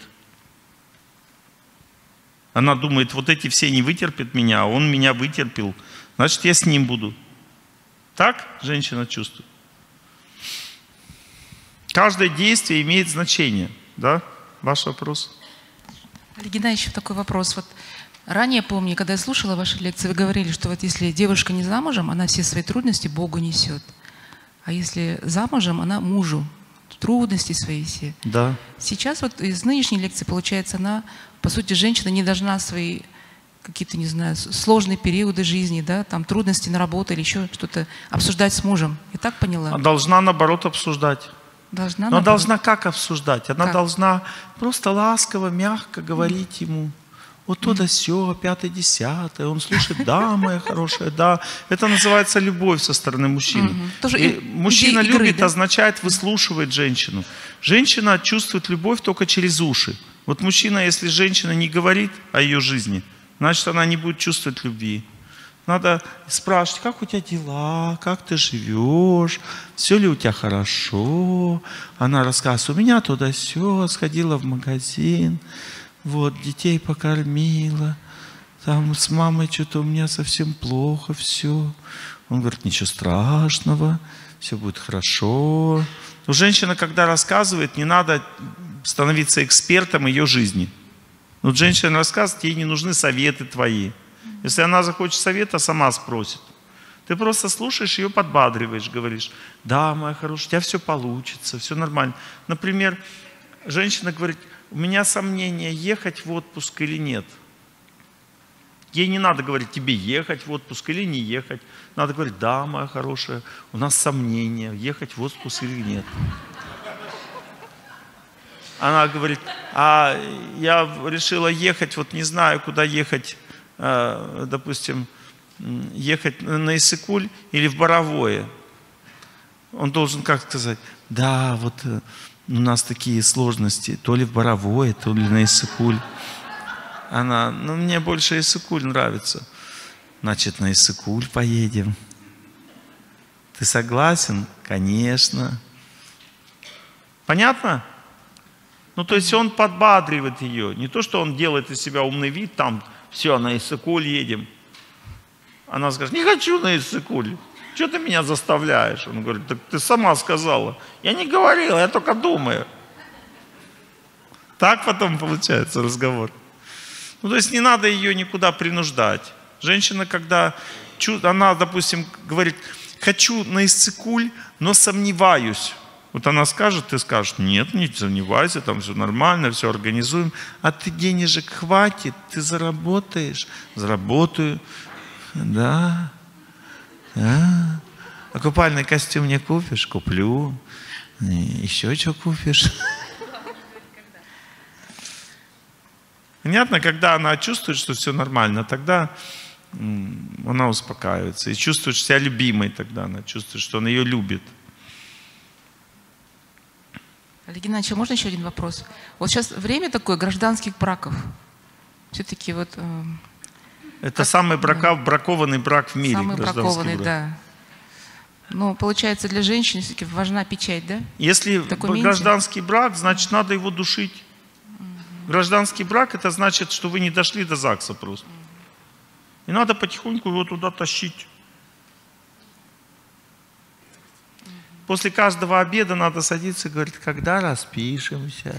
Она думает: вот эти все не вытерпят меня, а он меня вытерпел, значит, я с ним буду. Так женщина чувствует. Каждое действие имеет значение. Да? Ваш вопрос? Легина, еще такой вопрос. Вот ранее, помню, когда я слушала ваши лекции, вы говорили, что вот если девушка не замужем, она все свои трудности Богу несет. А если замужем, она мужу трудности свои все. Да. Сейчас вот из нынешней лекции, получается, она, по сути, женщина не должна свои какие-то, не знаю, сложные периоды жизни, да, там трудности на работу или еще что-то обсуждать с мужем. Я так поняла? Она должна, наоборот, обсуждать. Должна, Но наоборот. должна как обсуждать? Она как? должна просто ласково, мягко говорить mm. ему. Вот то да сё, пятое, десятое. Он слушает: да, моя хорошая, да. Это называется любовь со стороны мужчины. Mm-hmm. Тоже и мужчина игры, любит, да? означает выслушивает женщину. Женщина чувствует любовь только через уши. Вот мужчина, если женщина не говорит о ее жизни, значит, она не будет чувствовать любви. Надо спрашивать: как у тебя дела, как ты живешь, все ли у тебя хорошо. Она рассказывает: у меня туда-сё, сходила в магазин, вот, детей покормила, там с мамой что-то у меня совсем плохо все. Он говорит: ничего страшного, все будет хорошо. Но женщина, когда рассказывает, не надо становиться экспертом ее жизни. Вот женщина рассказывает, ей не нужны советы твои. Если она захочет совета, сама спросит. Ты просто слушаешь ее, подбадриваешь, говоришь: да, моя хорошая, у тебя все получится, все нормально. Например, женщина говорит: у меня сомнения, ехать в отпуск или нет. Ей не надо говорить: тебе ехать в отпуск или не ехать. Надо говорить: да, моя хорошая, у нас сомнения, ехать в отпуск или нет. Она говорит, а я решила ехать, вот не знаю, куда ехать, допустим, ехать на Иссык-Куль или в Боровое. Он должен как сказать, да, вот у нас такие сложности, то ли в Боровое, то ли на Иссык-Куль. Она, ну мне больше Иссык-Куль нравится. Значит, на Иссык-Куль поедем. Ты согласен? Конечно. Понятно? Ну, то есть он подбадривает ее. Не то, что он делает из себя умный вид, там, все, на Иссык-Куль едем. Она скажет, не хочу на Иссык-Куль. Что ты меня заставляешь? Он говорит, так ты сама сказала. Я не говорила, я только думаю. Так потом получается разговор. Ну, то есть не надо ее никуда принуждать. Женщина, когда она, допустим, говорит, хочу на Иссык-Куль, но сомневаюсь. Вот она скажет, ты скажешь, нет, не сомневайся, там все нормально, все организуем. А ты денежек хватит, ты заработаешь. Заработаю. Да. Да. А купальный костюм не купишь? Куплю. Еще что купишь? Понятно, когда она чувствует, что все нормально, тогда она успокаивается. И чувствует себя любимой тогда. Она чувствует, что он ее любит. Олег Геннадьевич, а можно еще один вопрос? Вот сейчас время такое гражданских браков. Все-таки вот... Э, Это как, самый брака, бракованный брак в мире. Самый бракованный, брак. Да. Ну, получается, для женщины все-таки важна печать, да? Если гражданский брак, значит, надо его душить. Гражданский брак, это значит, что вы не дошли до ЗАГСа просто. И надо потихоньку его туда тащить. После каждого обеда надо садиться и говорить, когда распишемся.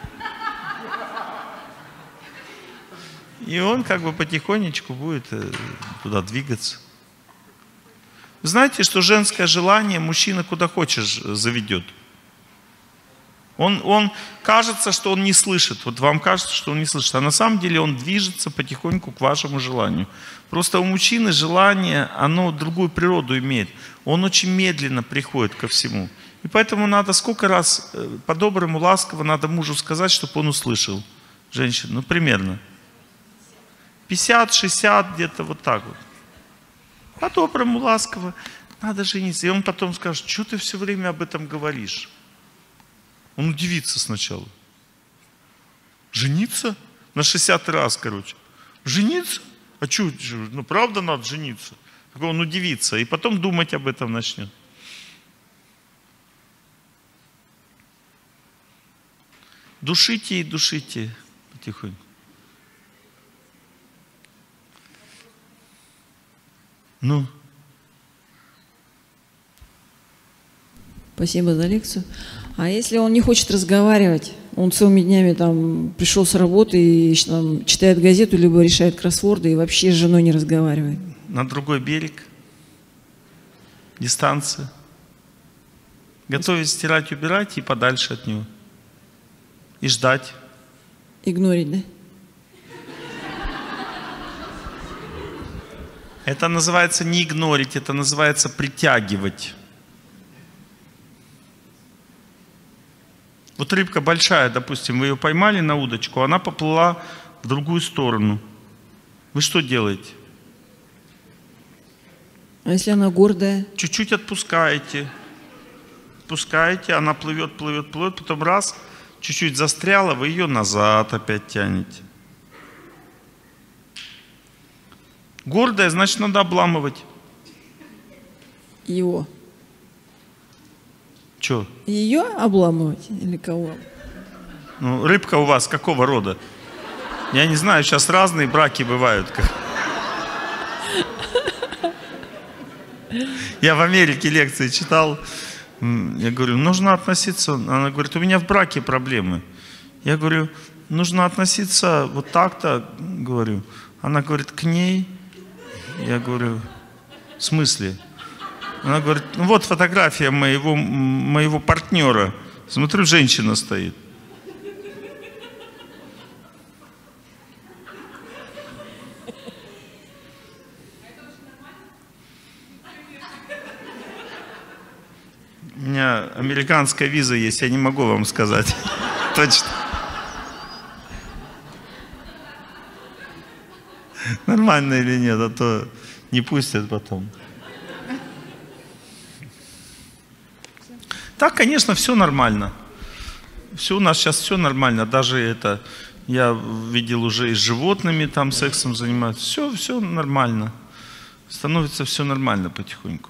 И он как бы потихонечку будет туда двигаться. Вы знаете, что женское желание мужчина куда хочешь заведет. Он, он кажется, что он не слышит. Вот вам кажется, что он не слышит. А на самом деле он движется потихоньку к вашему желанию. Просто у мужчины желание, оно другую природу имеет. Он очень медленно приходит ко всему. И поэтому надо сколько раз по-доброму, ласково надо мужу сказать, чтобы он услышал. Женщина, ну примерно. пятьдесят шестьдесят где-то вот так вот. По-доброму, ласково. Надо жениться. И он потом скажет, что ты все время об этом говоришь? Он удивится сначала. Жениться? На шестьдесят раз, короче. Жениться? А что, ну правда надо жениться? Он удивится и потом думать об этом начнет. Душите и душите потихоньку. Ну. Спасибо за лекцию. А если он не хочет разговаривать, он целыми днями там пришел с работы и там, читает газету, либо решает кроссворды и вообще с женой не разговаривает? На другой берег. Дистанция. Готовить, стирать, убирать и подальше от него. И ждать. Игнорить, да? Это называется не игнорить, это называется притягивать. Вот рыбка большая, допустим, вы ее поймали на удочку, она поплыла в другую сторону. Вы что делаете? А если она гордая? Чуть-чуть отпускаете. Отпускаете, она плывет, плывет, плывет, потом раз, чуть-чуть застряла, вы ее назад опять тянете. Гордая, значит, надо обламывать. Его. Че? Ее обламывать или кого? Ну, рыбка у вас какого рода? Я не знаю, сейчас разные браки бывают. Я в Америке лекции читал. Я говорю, нужно относиться... Она говорит, у меня в браке проблемы. Я говорю, нужно относиться вот так-то, говорю. Она говорит, к ней. Я говорю, в смысле? Она говорит, ну вот фотография моего, моего партнера. Смотрю, женщина стоит. У меня американская виза есть, я не могу вам сказать. Точно. Нормально или нет, а то не пустят потом. Так, конечно, все нормально. Все у нас сейчас все нормально. Даже это, я видел уже и с животными там сексом занимаются. Все, все нормально. Становится все нормально потихоньку.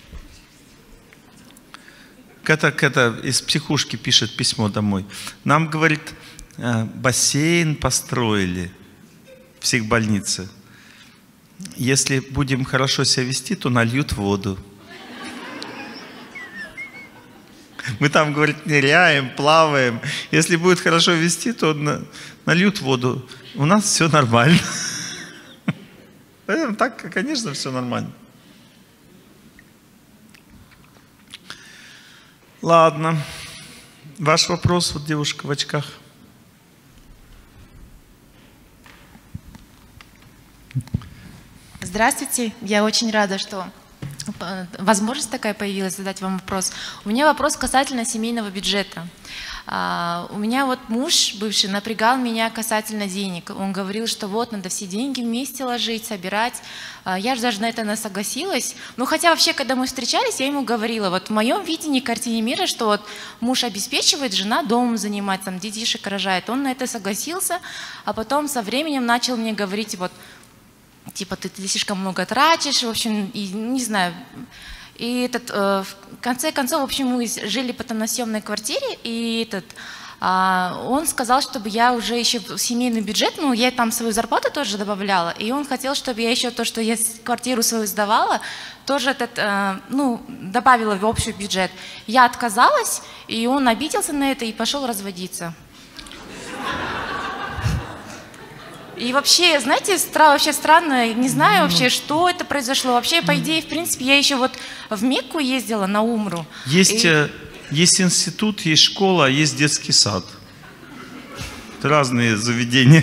Это, это из психушки пишет письмо домой. Нам, говорит, бассейн построили в психбольнице. Если будем хорошо себя вести, то нальют воду. Мы там, говорит, ныряем, плаваем. Если будет хорошо вести, то нальют воду. У нас все нормально. Поэтому так, конечно, все нормально. Ладно. Ваш вопрос, вот девушка в очках. Здравствуйте. Я очень рада, что возможность такая появилась задать вам вопрос. У меня вопрос касательно семейного бюджета. У меня вот муж бывший напрягал меня касательно денег. Он говорил, что вот надо все деньги вместе ложить, собирать. Я же даже на это согласилась. Ну хотя вообще, когда мы встречались, я ему говорила, вот в моем видении картине мира, что вот муж обеспечивает, жена домом занимается, там детишек рожает. Он на это согласился, а потом со временем начал мне говорить, вот, типа ты, ты слишком много тратишь, в общем, и не знаю. И этот, э, в конце концов, в общем, мы жили потом на съемной квартире, и этот, э, он сказал, чтобы я уже еще в семейный бюджет, ну, я там свою зарплату тоже добавляла, и он хотел, чтобы я еще то, что я квартиру свою сдавала, тоже этот, э, ну, добавила в общий бюджет. Я отказалась, и он обиделся на это и пошел разводиться. И вообще, знаете, стра вообще странно, не знаю вообще, что это произошло. Вообще, по идее, в принципе, я еще вот в Мекку ездила на Умру. Есть, и... есть институт, есть школа, а есть детский сад. Это разные заведения.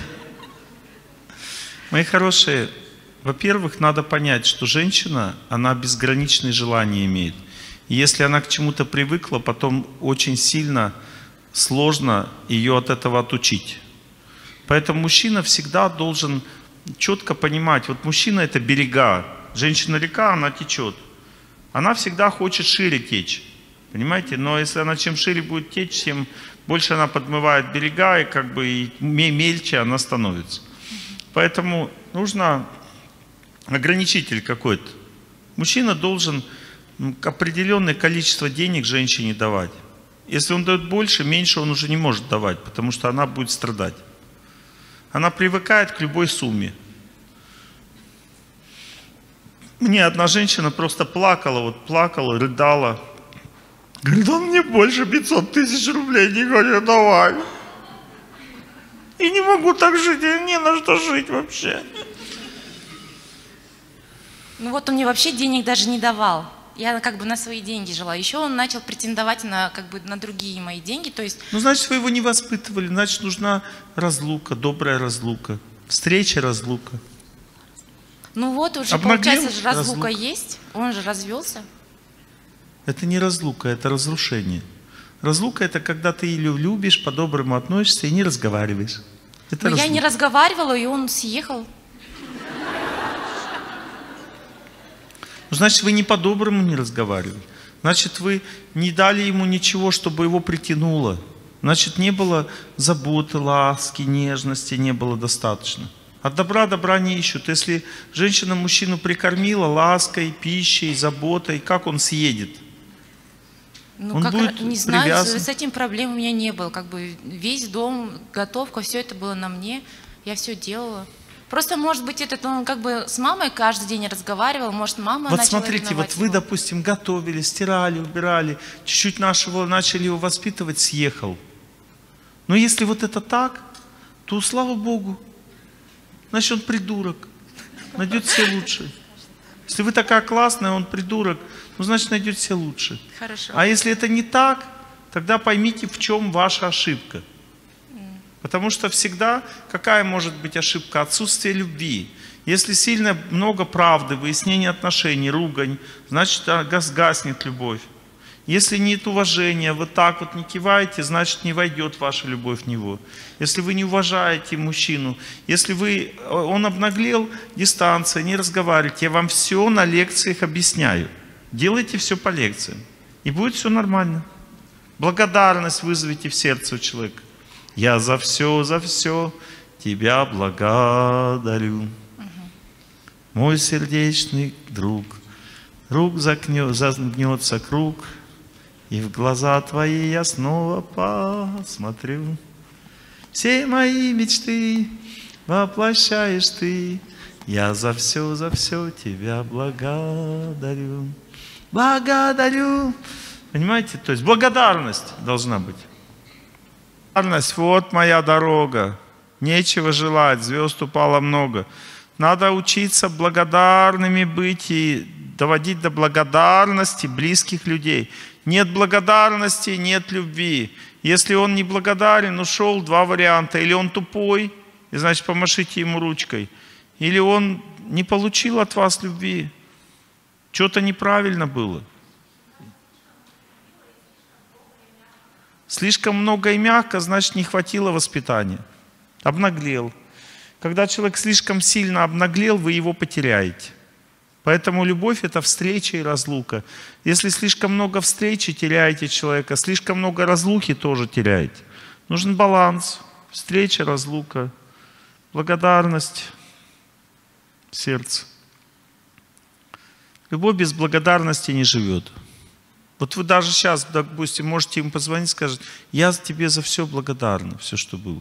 Мои хорошие, во-первых, надо понять, что женщина, она безграничные желания имеет. И если она к чему-то привыкла, потом очень сильно сложно ее от этого отучить. Поэтому мужчина всегда должен четко понимать, вот мужчина это берега, женщина река, она течет. Она всегда хочет шире течь, понимаете? Но если она чем шире будет течь, тем больше она подмывает берега, и как бы и мельче она становится. Поэтому нужно ограничитель какой-то. Мужчина должен определенное количество денег женщине давать. Если он дает больше, меньше он уже не может давать, потому что она будет страдать. Она привыкает к любой сумме. Мне одна женщина просто плакала, вот плакала, рыдала. Говорит, он мне больше пятьсот тысяч рублей не хочет давать. И не могу так жить, и не на что жить вообще. Ну вот он мне вообще денег даже не давал. Я как бы на свои деньги жила. Еще он начал претендовать на, как бы, на другие мои деньги. То есть... Ну, значит, вы его не воспитывали. Значит, нужна разлука, добрая разлука. Встреча, разлука. Ну вот уже, Обмогли? Получается, же разлука, разлука есть. Он же развелся. Это не разлука, это разрушение. Разлука — это когда ты ее любишь, по-доброму относишься и не разговариваешь. Это Но я не разговаривала, и он съехал. Значит, вы не по-доброму не разговаривали. Значит, вы не дали ему ничего, чтобы его притянуло. Значит, не было заботы, ласки, нежности, не было достаточно. От добра добра не ищут. Если женщина мужчину прикормила лаской, пищей, заботой, как он съедет? Ну, он как, будет не знаю, привязан. с этим проблем у меня не было. Как бы весь дом, готовка, все это было на мне. Я все делала. Просто, может быть, этот он как бы с мамой каждый день разговаривал, может, мама Вот начала смотрите, вот вы, его. допустим, готовили, стирали, убирали, чуть-чуть нашего начали его воспитывать, съехал. Но если вот это так, то слава Богу, значит, он придурок, найдет все лучше. Если вы такая классная, он придурок, ну, значит, найдет все лучше. Хорошо. А если это не так, тогда поймите, в чем ваша ошибка. Потому что всегда, какая может быть ошибка? Отсутствие любви. Если сильно много правды, выяснение отношений, ругань, значит, гаснет любовь. Если нет уважения, вы так вот не киваете, значит не войдет ваша любовь в него. Если вы не уважаете мужчину, если вы, он обнаглел, дистанция, не разговариваете, я вам все на лекциях объясняю. Делайте все по лекциям, и будет все нормально. Благодарность вызовите в сердце у человека. Я за все, за все тебя благодарю. Мой сердечный друг, рук загнется круг, и в глаза твои я снова посмотрю. Все мои мечты воплощаешь ты, я за все, за все тебя благодарю. Благодарю. Понимаете? То есть благодарность должна быть. Благодарность, вот моя дорога. Нечего желать, звезд упало много. Надо учиться благодарными быть и доводить до благодарности близких людей. Нет благодарности, нет любви. Если он не благодарен, ушел, два варианта. Или он тупой, и значит помашите ему ручкой. Или он не получил от вас любви. Что-то неправильно было. Слишком много и мягко, значит не хватило воспитания. Обнаглел. Когда человек слишком сильно обнаглел, вы его потеряете. Поэтому любовь — это встреча и разлука. Если слишком много встречи, теряете человека. Слишком много разлуки, тоже теряете. Нужен баланс. Встреча, разлука, благодарность, сердце. Любовь без благодарности не живет. Вот вы даже сейчас, допустим, можете ему позвонить и сказать: я тебе за все благодарна, все, что было.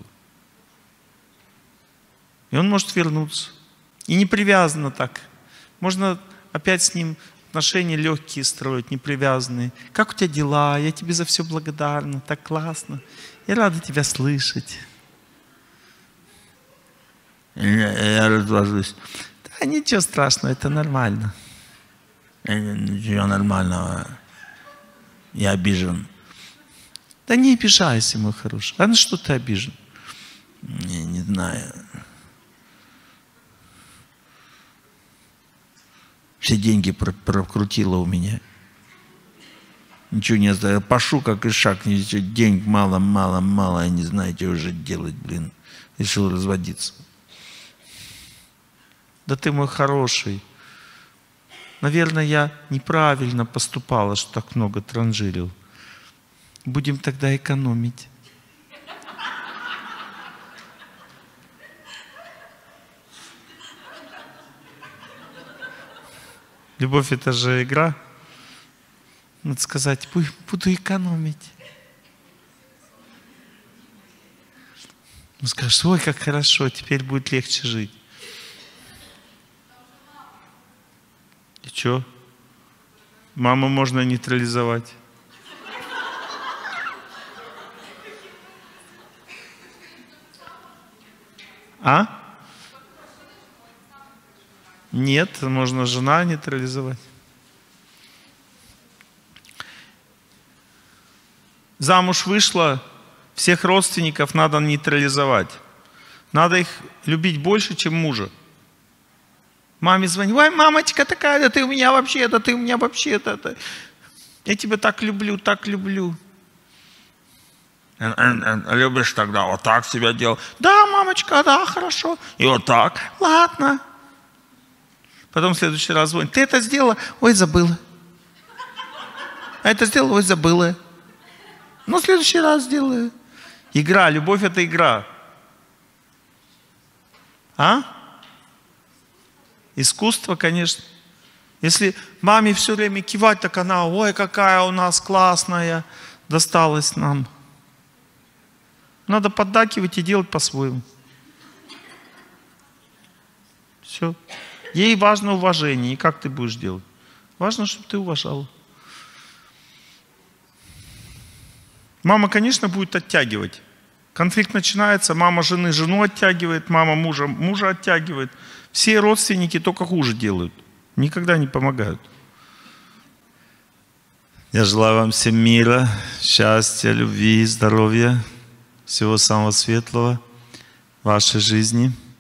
И он может вернуться. И не привязано так. Можно опять с ним отношения легкие строить, непривязанные. Как у тебя дела? Я тебе за все благодарна. Так классно. Я рада тебя слышать. Я, я разложусь. Да ничего страшного, это нормально. Ничего нормального. Я обижен. Да не обижайся, мой хороший. А на что ты обижен? Я не знаю. Все деньги прокрутила у меня. Ничего не знаю. Пашу, как и шаг. Денег мало, мало, мало. Я не знаю, что уже делать, блин. Решил разводиться. Да ты мой хороший. Наверное, я неправильно поступала, что так много транжирил. Будем тогда экономить. Любовь — это же игра. Надо сказать: буду экономить. Ну скажешь: ой, как хорошо, теперь будет легче жить. И что? Маму можно нейтрализовать. А? Нет, можно жена нейтрализовать. Замуж вышла, всех родственников надо нейтрализовать. Надо их любить больше, чем мужа. Маме звонит: ой, мамочка такая, да ты у меня вообще, да ты у меня вообще, да, да. Я тебя так люблю, так люблю. Любишь тогда вот так себя делал? Да, мамочка, да, хорошо. И вот так. Ладно. Потом в следующий раз звонит: ты это сделала? Ой, забыла. А это сделала? Ой, забыла. Ну, в следующий раз сделаю. Игра, любовь — это игра. А? Искусство, конечно. Если маме все время кивать, так она: ой, какая у нас классная досталась нам. Надо поддакивать и делать по-своему. Все. Ей важно уважение. И как ты будешь делать? Важно, чтобы ты уважала. Мама, конечно, будет оттягивать. Конфликт начинается, мама жены жену оттягивает, мама мужа мужа оттягивает. Все родственники только хуже делают. Никогда не помогают. Я желаю вам всем мира, счастья, любви, здоровья, всего самого светлого в вашей жизни.